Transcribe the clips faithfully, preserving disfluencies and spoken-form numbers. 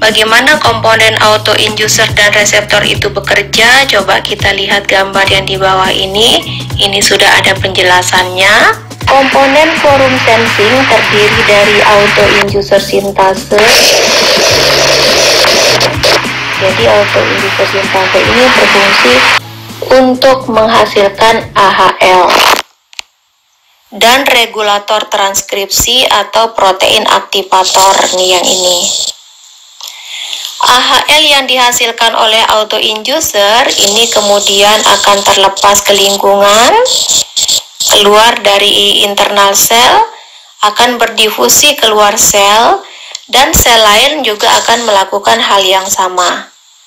bagaimana komponen autoinducer dan reseptor itu bekerja? Coba kita lihat gambar yang di bawah ini. Ini sudah ada penjelasannya. Komponen quorum sensing terdiri dari autoinducer sintase. Jadi autoinducer sintase ini berfungsi untuk menghasilkan A H L. Dan regulator transkripsi atau protein aktivator nih yang ini. A H L yang dihasilkan oleh autoinducer ini kemudian akan terlepas ke lingkungan, keluar dari internal sel, akan berdifusi keluar sel, dan sel lain juga akan melakukan hal yang sama.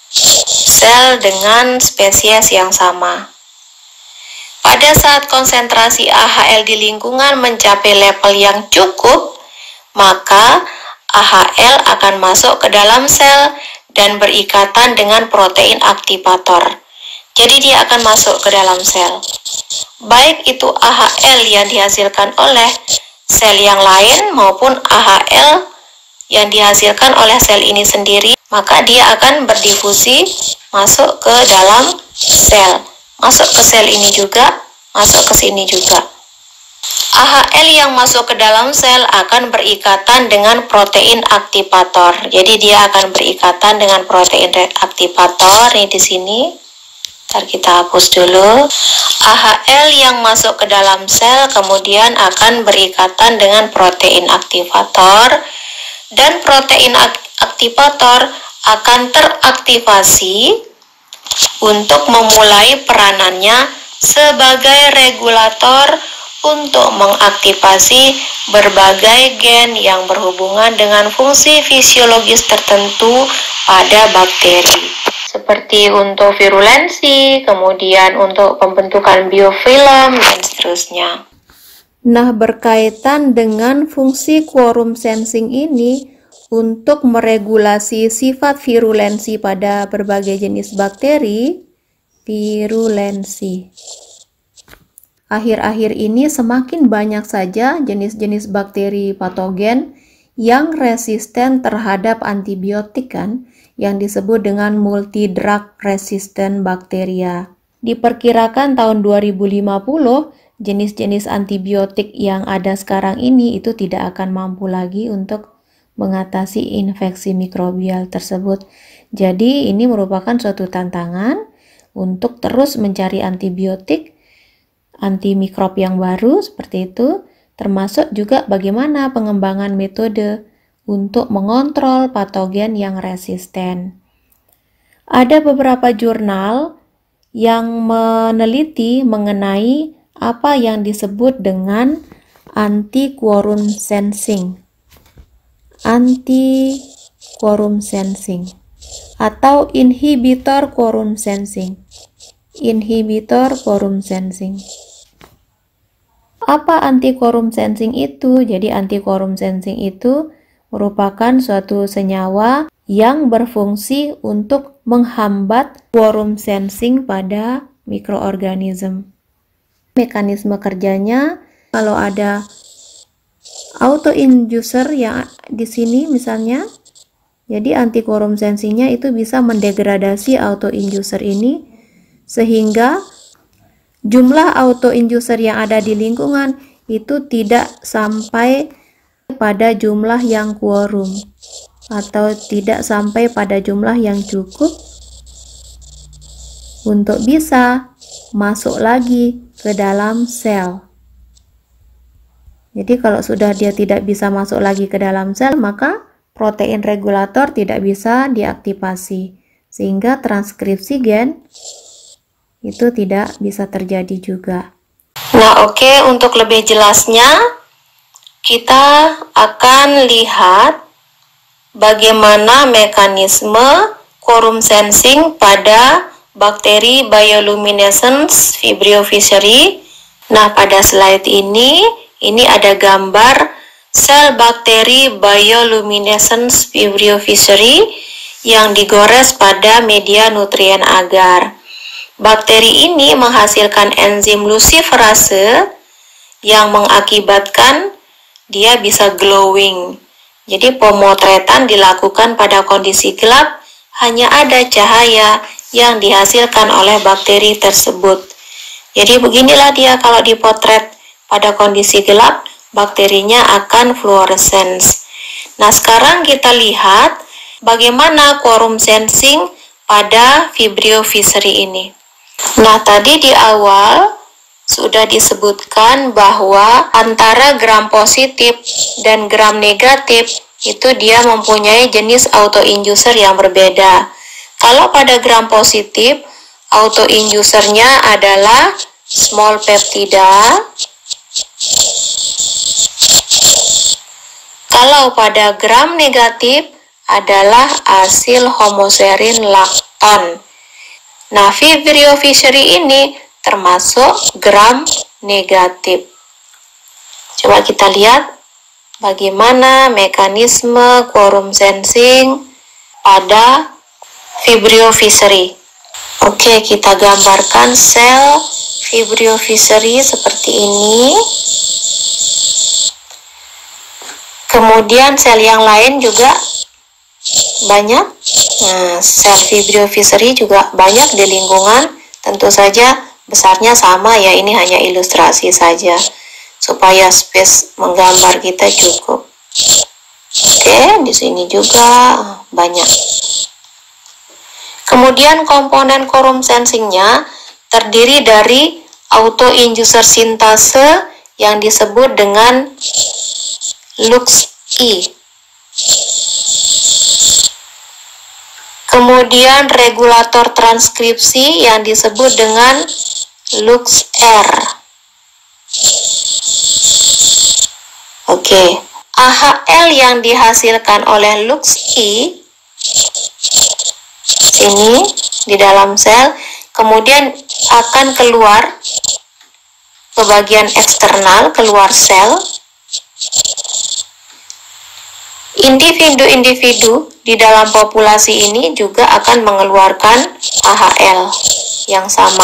Sel dengan spesies yang sama. Pada saat konsentrasi A H L di lingkungan mencapai level yang cukup, maka A H L akan masuk ke dalam sel dan berikatan dengan protein aktivator. Jadi dia akan masuk ke dalam sel. Baik itu A H L yang dihasilkan oleh sel yang lain maupun A H L yang dihasilkan oleh sel ini sendiri, maka dia akan berdifusi masuk ke dalam sel. Masuk ke sel ini juga, masuk ke sini juga. A H L yang masuk ke dalam sel akan berikatan dengan protein aktivator. Jadi dia akan berikatan dengan protein aktivator nih di sini. Ntar kita hapus dulu. A H L yang masuk ke dalam sel kemudian akan berikatan dengan protein aktivator, dan protein aktivator akan teraktivasi untuk memulai peranannya sebagai regulator untuk mengaktifasi berbagai gen yang berhubungan dengan fungsi fisiologis tertentu pada bakteri, seperti untuk virulensi, kemudian untuk pembentukan biofilm, dan seterusnya. Nah, berkaitan dengan fungsi quorum sensing ini untuk meregulasi sifat virulensi pada berbagai jenis bakteri, virulensi. Akhir-akhir ini semakin banyak saja jenis-jenis bakteri patogen yang resisten terhadap antibiotik kan, yang disebut dengan multi-drug resistant bacteria. Diperkirakan tahun dua ribu lima puluh, jenis-jenis antibiotik yang ada sekarang ini itu tidak akan mampu lagi untuk mengatasi infeksi mikrobial tersebut. Jadi ini merupakan suatu tantangan untuk terus mencari antibiotik, antimikrob yang baru seperti itu, termasuk juga bagaimana pengembangan metode untuk mengontrol patogen yang resisten. Ada beberapa jurnal yang meneliti mengenai apa yang disebut dengan anti-quorum sensing. Anti-quorum sensing atau inhibitor quorum sensing. Inhibitor quorum sensing. Apa anti-quorum sensing itu? Jadi anti-quorum sensing itu merupakan suatu senyawa yang berfungsi untuk menghambat quorum sensing pada mikroorganisme. Mekanisme kerjanya, kalau ada autoinducer yang di sini misalnya, jadi anti-quorum sensingnya itu bisa mendegradasi autoinducer ini sehingga jumlah autoinducer yang ada di lingkungan itu tidak sampai pada jumlah yang quorum atau tidak sampai pada jumlah yang cukup untuk bisa masuk lagi ke dalam sel. Jadi kalau sudah dia tidak bisa masuk lagi ke dalam sel, maka protein regulator tidak bisa diaktifasi, sehingga transkripsi gen itu tidak bisa terjadi juga. Nah, oke, okay, untuk lebih jelasnya kita akan lihat bagaimana mekanisme quorum sensing pada bakteri bioluminescence Vibrio fischeri. Nah, pada slide ini ini ada gambar sel bakteri bioluminescence Vibrio fischeri yang digores pada media nutrien agar. Bakteri ini menghasilkan enzim luciferase yang mengakibatkan dia bisa glowing. Jadi pemotretan dilakukan pada kondisi gelap, hanya ada cahaya yang dihasilkan oleh bakteri tersebut. Jadi beginilah dia kalau dipotret pada kondisi gelap, bakterinya akan fluorescence. Nah, sekarang kita lihat bagaimana quorum sensing pada Vibrio fischeri ini. Nah, tadi di awal sudah disebutkan bahwa antara gram positif dan gram negatif itu dia mempunyai jenis autoinducer yang berbeda. Kalau pada gram positif, autoinducernya adalah small peptida. Kalau pada gram negatif adalah asil homoserin lakton. Nah, Vibrio fischeri ini termasuk gram negatif. Coba kita lihat bagaimana mekanisme quorum sensing pada Vibrio fischeri. Oke, kita gambarkan sel Vibrio fischeri seperti ini. Kemudian sel yang lain juga banyak. Nah, sel Vibrio fischeri juga banyak di lingkungan. Tentu saja besarnya sama ya, ini hanya ilustrasi saja supaya space menggambar kita cukup. Oke, di sini juga banyak. Kemudian komponen quorum sensingnya terdiri dari autoinducer sintase yang disebut dengan Lux-I. Kemudian regulator transkripsi yang disebut dengan Lux-R. Oke, A H L yang dihasilkan oleh Lux-I sini di dalam sel, kemudian akan keluar ke bagian eksternal, keluar sel. Individu-individu di dalam populasi ini juga akan mengeluarkan A H L yang sama.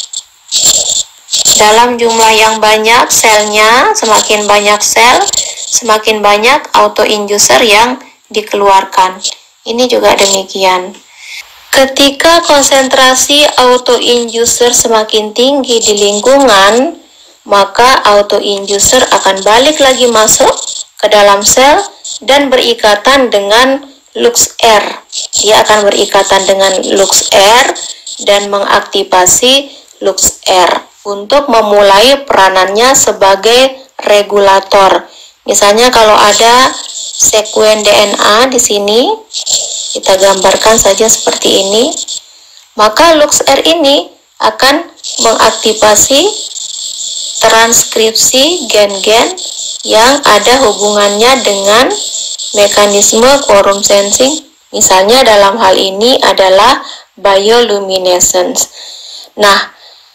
Dalam jumlah yang banyak selnya, semakin banyak sel, semakin banyak autoinducer yang dikeluarkan. Ini juga demikian. Ketika konsentrasi autoinducer semakin tinggi di lingkungan, maka autoinducer akan balik lagi masuk ke dalam sel dan berikatan dengan Lux-R. Dia akan berikatan dengan Lux-R dan mengaktifasi Lux-R untuk memulai peranannya sebagai regulator. Misalnya kalau ada sekuen D N A di sini, kita gambarkan saja seperti ini, maka Lux-R ini akan mengaktifasi transkripsi gen-gen yang ada hubungannya dengan mekanisme quorum sensing. Misalnya dalam hal ini adalah bioluminescence. Nah,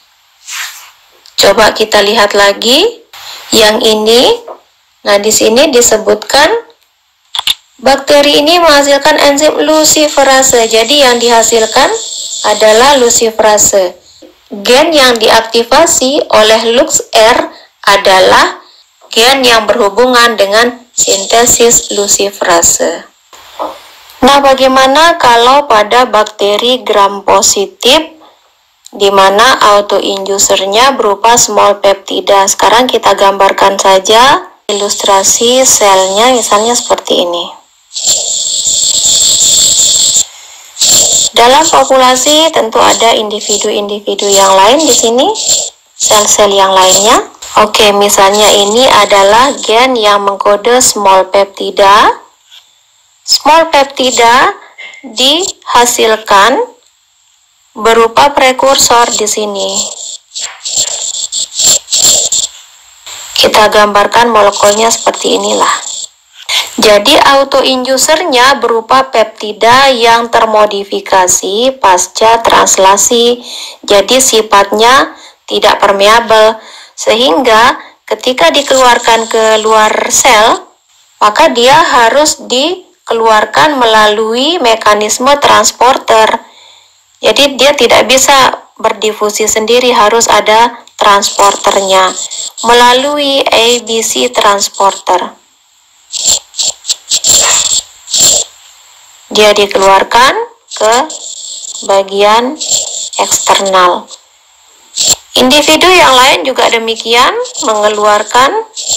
coba kita lihat lagi yang ini. Nah, di sini disebutkan bakteri ini menghasilkan enzim luciferase. Jadi yang dihasilkan adalah luciferase. Gen yang diaktifasi oleh Lux-R adalah gen yang berhubungan dengan sintesis luciferase. Nah, bagaimana kalau pada bakteri gram positif di mana autoinducernya berupa small peptida? Sekarang kita gambarkan saja ilustrasi selnya, misalnya seperti ini. Dalam populasi tentu ada individu-individu yang lain di sini, sel-sel yang lainnya. Oke, misalnya ini adalah gen yang mengkode small peptida. Small peptida dihasilkan berupa prekursor di sini. Kita gambarkan molekulnya seperti inilah. Jadi autoinducernya berupa peptida yang termodifikasi pasca translasi. Jadi sifatnya tidak permeabel, sehingga ketika dikeluarkan ke luar sel, maka dia harus dikeluarkan melalui mekanisme transporter. Jadi dia tidak bisa berdifusi sendiri, harus ada transporternya melalui A B C transporter. dia dikeluarkan ke bagian eksternal. Individu yang lain juga demikian, mengeluarkan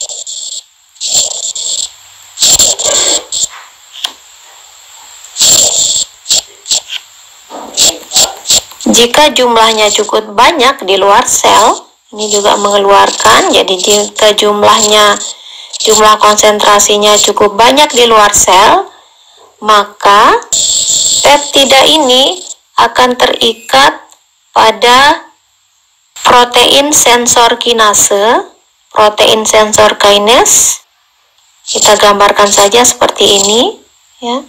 jika jumlahnya cukup banyak di luar sel, ini juga mengeluarkan. Jadi jika jumlahnya, jumlah konsentrasinya cukup banyak di luar sel, maka peptida ini akan terikat pada protein sensor kinase, protein sensor kinase. Kita gambarkan saja seperti ini, ya.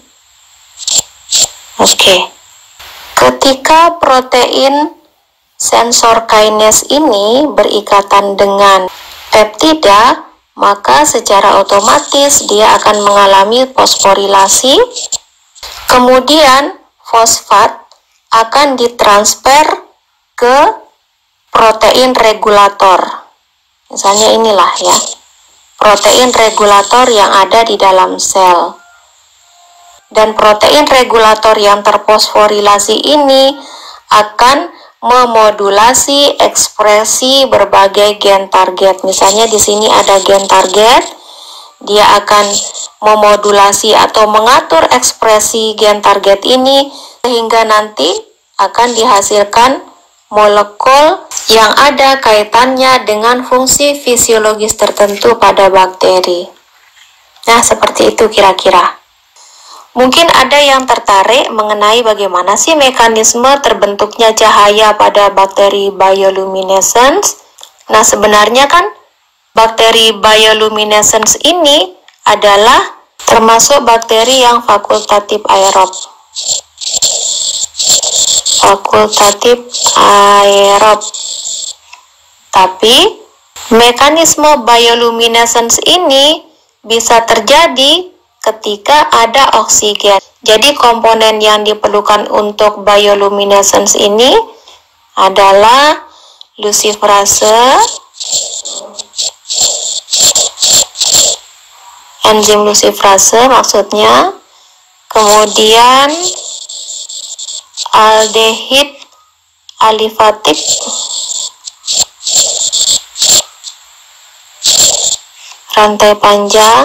Oke. Ketika protein sensor kinase ini berikatan dengan peptida, maka secara otomatis dia akan mengalami fosforilasi. Kemudian fosfat akan ditransfer ke protein regulator. Misalnya inilah ya, protein regulator yang ada di dalam sel. Dan protein regulator yang terfosforilasi ini akan memodulasi ekspresi berbagai gen target. Misalnya di sini ada gen target, dia akan memodulasi atau mengatur ekspresi gen target ini sehingga nanti akan dihasilkan molekul yang ada kaitannya dengan fungsi fisiologis tertentu pada bakteri. Nah, seperti itu kira-kira. Mungkin ada yang tertarik mengenai bagaimana sih mekanisme terbentuknya cahaya pada bakteri bioluminescence. Nah, sebenarnya kan bakteri bioluminescence ini adalah termasuk bakteri yang fakultatif aerob. Fakultatif aerob. Tapi mekanisme bioluminescence ini bisa terjadi ketika ada oksigen. Jadi komponen yang diperlukan untuk bioluminescence ini adalah luciferase, enzim luciferase maksudnya, kemudian aldehid alifatik, rantai panjang,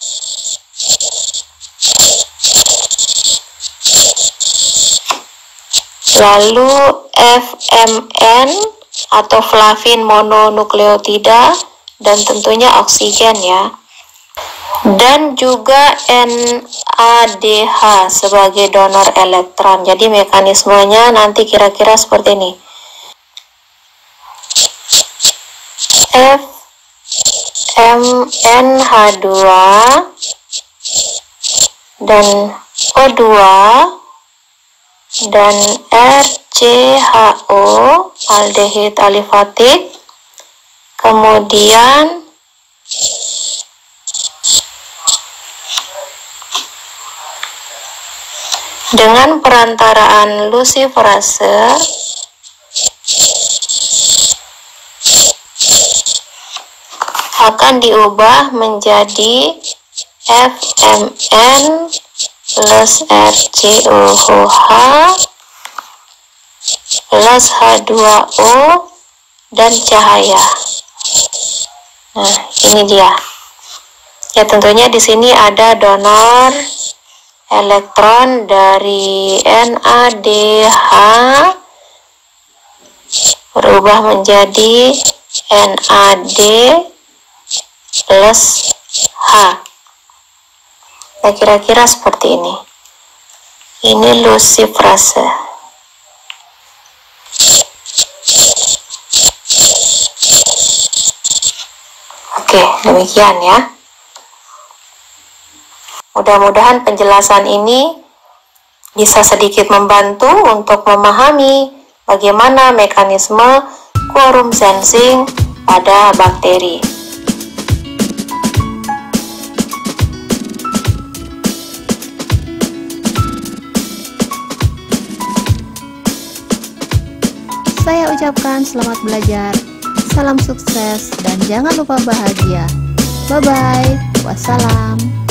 lalu F M N atau flavin mononukleotida, dan tentunya oksigen ya. Dan juga N A D H sebagai donor elektron. Jadi mekanismenya nanti kira-kira seperti ini. F M N H dua dan O dua dan R C H O, aldehid alifatik, kemudian dengan perantaraan luciferase akan diubah menjadi F M N plus R C O H plus H dua O dan cahaya. Nah, ini dia. Ya, tentunya di sini ada donor elektron dari N A D H berubah menjadi N A D plus H. Ya, kira-kira seperti ini. Ini luciferase. Oke, demikian ya. Mudah-mudahan penjelasan ini bisa sedikit membantu untuk memahami bagaimana mekanisme quorum sensing pada bakteri. Saya ucapkan selamat belajar, salam sukses, dan jangan lupa bahagia. Bye-bye, wassalam.